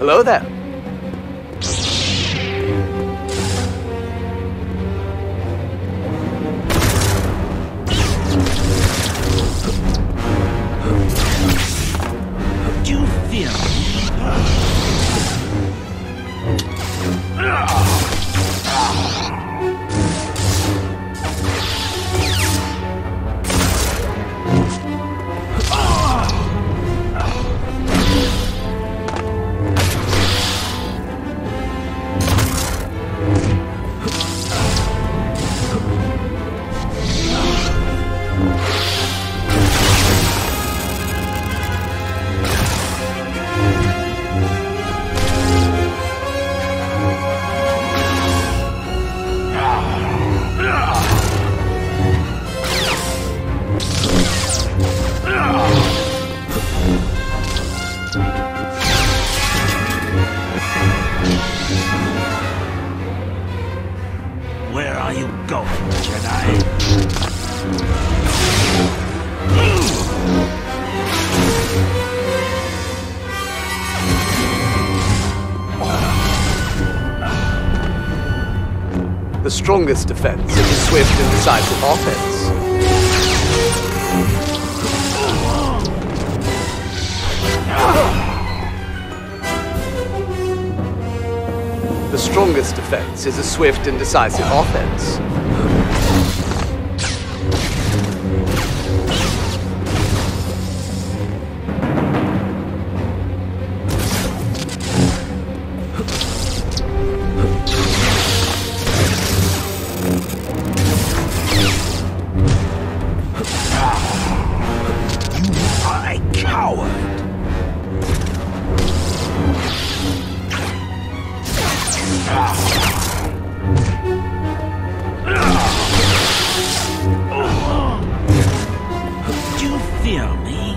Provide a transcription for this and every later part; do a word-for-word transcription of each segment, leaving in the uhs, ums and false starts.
Hello there. Do you feel Where are you going, Jedi? The strongest defense is a swift and decisive offense. The strongest defense is a swift and decisive offense. You are a coward. Do you feel me?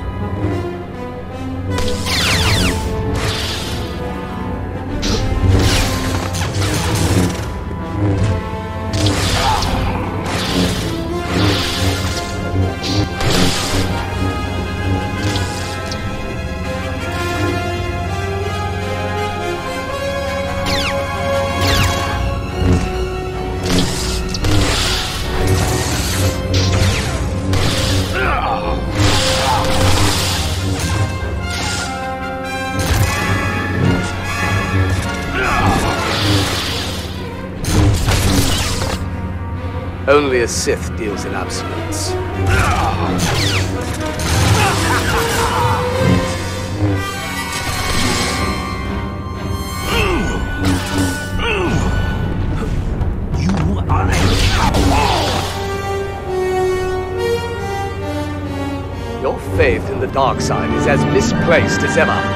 Only a Sith deals in absolutes. You are a coward. Your faith in the dark side is as misplaced as ever.